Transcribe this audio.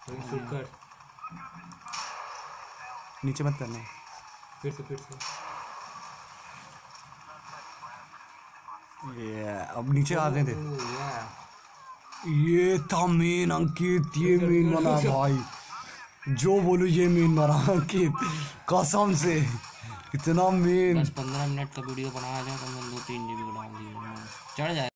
Shoot कर। नीचे मत करना। फिर से ये अब नीचे आने दे। या ये था मेन अंकित, ये मेन बना भाई, जो बोलूं ये मेन बना अंकित, कसम से इतना मेन। 10-15 मिनट का वीडियो बना दें तो 2-3 GB बना दिए, चढ़ जाए।